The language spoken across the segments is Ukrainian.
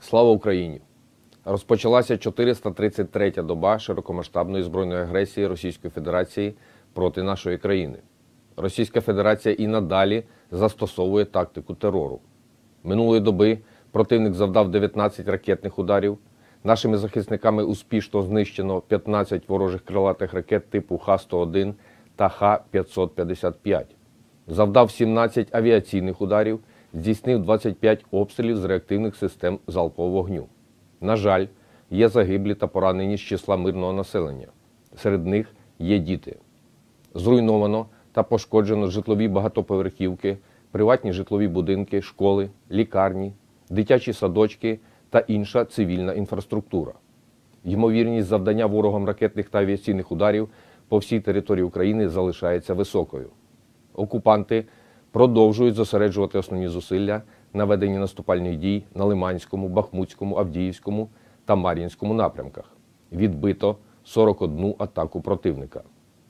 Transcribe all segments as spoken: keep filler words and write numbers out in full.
Слава Україні! Розпочалася чотириста тридцять третя доба широкомасштабної збройної агресії Російської Федерації проти нашої країни. Російська Федерація і надалі застосовує тактику терору. Минулої доби противник завдав дев'ятнадцять ракетних ударів. Нашими захисниками успішно знищено п'ятнадцять ворожих крилатих ракет типу Х сто один та Х п'ятсот п'ятдесят п'ять. Завдав сімнадцять авіаційних ударів, здійснив двадцять п'ять обстрілів з реактивних систем залпового вогню. На жаль, є загиблі та поранені з числа мирного населення. Серед них є діти. Зруйновано та пошкоджено житлові багатоповерхівки, приватні житлові будинки, школи, лікарні, дитячі садочки та інша цивільна інфраструктура. Ймовірність завдання ворогом ракетних та авіаційних ударів по всій території України залишається високою. Окупанти продовжують зосереджувати основні зусилля на веденні наступальних дій на Лиманському, Бахмутському, Авдіївському та Мар'їнському напрямках. Відбито сорок одну атаку противника.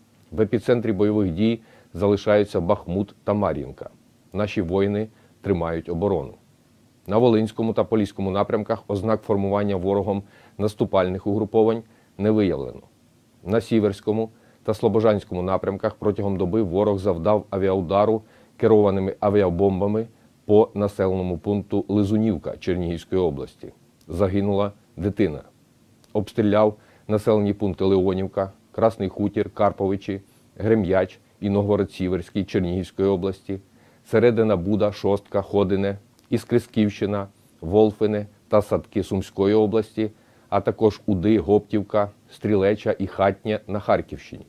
В епіцентрі бойових дій залишаються Бахмут та Мар'їнка. Наші воїни тримають оборону. На Волинському та Поліському напрямках ознак формування ворогом наступальних угруповань не виявлено. На Сіверському та Слобожанському напрямках протягом доби ворог завдав авіаудару керованими авіабомбами по населеному пункту Лизунівка Чернігівської області. Загинула дитина. Обстріляв населені пункти Леонівка, Красний Хутір, Карповичі, Грем'яч і Новгород-Сіверський Чернігівської області, Середина Буда, Шостка, Ходине, Іскрисківщина, Волфине та Садки Сумської області, а також Уди, Гоптівка, Стрілеча і Хатнє на Харківщині.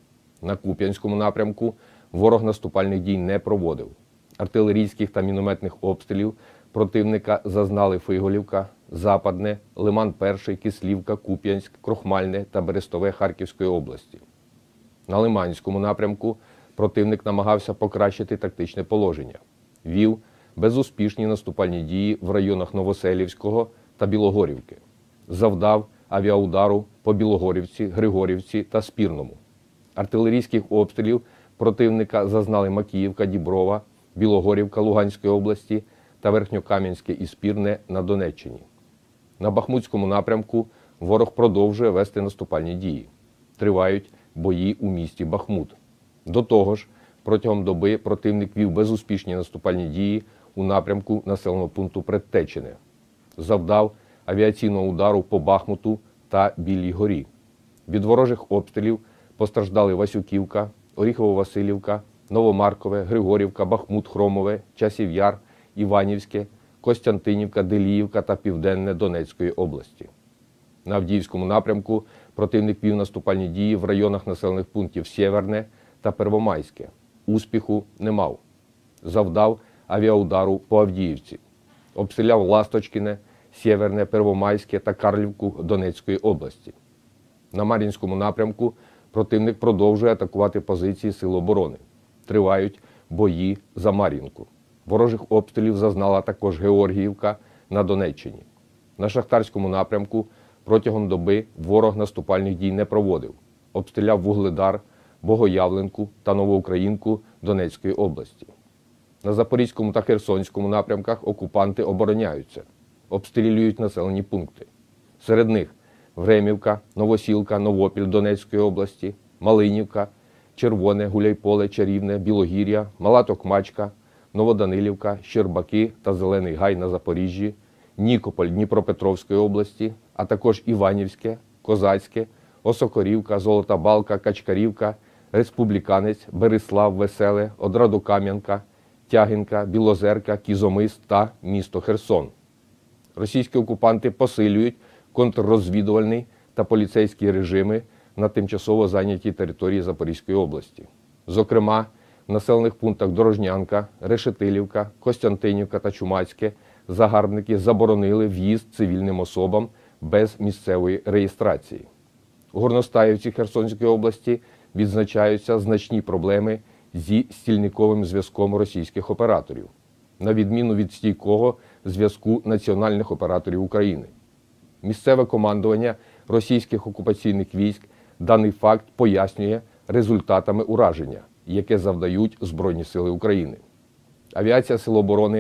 На Куп'янському напрямку ворог наступальних дій не проводив. Артилерійських та мінометних обстрілів противника зазнали Фиголівка, Западне, Лиман-Перший, Кислівка, Куп'янськ, Крохмальне та Берестове Харківської області. На Лиманському напрямку противник намагався покращити тактичне положення. Вів безуспішні наступальні дії в районах Новоселівського та Білогорівки. Завдав авіаудару по Білогорівці, Григорівці та Спірному. Артилерійських обстрілів противника зазнали Макіївка, Діброва, Білогорівка Луганської області та Верхньокам'янське і Спірне на Донеччині. На Бахмутському напрямку ворог продовжує вести наступальні дії. Тривають бої у місті Бахмут. До того ж, протягом доби противник вів безуспішні наступальні дії у напрямку населеного пункту Предтечене. Завдав авіаційного удару по Бахмуту та Білій горі. Від ворожих обстрілів постраждали Васюківка, Оріхово-Василівка, Новомаркове, Григорівка, Бахмут, Хромове, Часів Яр, Іванівське, Костянтинівка, Деліївка та Південне Донецької області. На Авдіївському напрямку противник вів наступальні дії в районах населених пунктів Сєверне та Первомайське. Успіху не мав. Завдав авіаудару по Авдіївці. Обстріляв Ласточкіне, Сєверне, Первомайське та Карлівку Донецької області. На Мар'їнському напрямку противник продовжує атакувати позиції Сил оборони. Тривають бої за Мар'їнку. Ворожих обстрілів зазнала також Георгіївка на Донеччині. На Шахтарському напрямку протягом доби ворог наступальних дій не проводив. Обстріляв Вугледар, Богоявленку та Новоукраїнку Донецької області. На Запорізькому та Херсонському напрямках окупанти обороняються. Обстрілюють населені пункти. Серед них Времівка, Новосілка, Новопіль Донецької області, Малинівка, Червоне, Гуляйполе, Чарівне, Білогір'я, Мала Токмачка, Новоданилівка, Щербаки та Зелений Гай на Запоріжжі, Нікополь Дніпропетровської області, а також Іванівське, Козацьке, Осокорівка, Золота Балка, Качкарівка, Республіканець, Берислав, Веселе, Одрадокам'янка, Тягинка, Білозерка, Кізомис та місто Херсон. Російські окупанти посилюють контррозвідувальний та поліцейські режими на тимчасово зайнятій території Запорізької області. Зокрема, в населених пунктах Дорожнянка, Решетилівка, Костянтинівка та Чумацьке загарбники заборонили в'їзд цивільним особам без місцевої реєстрації. У Горностаївці Херсонської області відзначаються значні проблеми зі стільниковим зв'язком російських операторів, на відміну від стійкого зв'язку національних операторів України. Місцеве командування російських окупаційних військ даний факт пояснює результатами ураження, яке завдають Збройні сили України. Авіація Сил оборони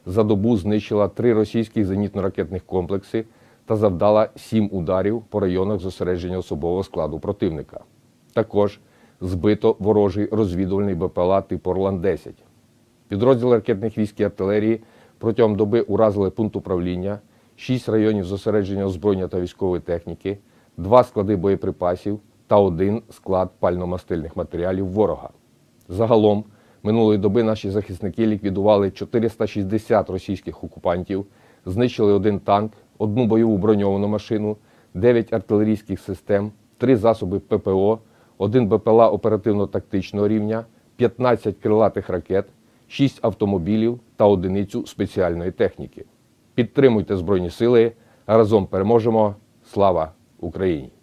за добу знищила три російських зенітно-ракетних комплекси та завдала сім ударів по районах зосередження особового складу противника. Також збито ворожий розвідувальний БПЛА типу Орлан десять. Підрозділи ракетних військ і артилерії протягом доби уразили пункт управління, шість районів зосередження озброєння та військової техніки, два склади боєприпасів та один склад пально-мастильних матеріалів ворога. Загалом, минулої доби наші захисники ліквідували чотириста шістдесят російських окупантів, знищили один танк, одну бойову броньовану машину, дев'ять артилерійських систем, три засоби ППО, один БПЛА оперативно-тактичного рівня, п'ятнадцять крилатих ракет, шість автомобілів та одиницю спеціальної техніки. Підтримуйте Збройні Сили, разом переможемо! Слава Україні!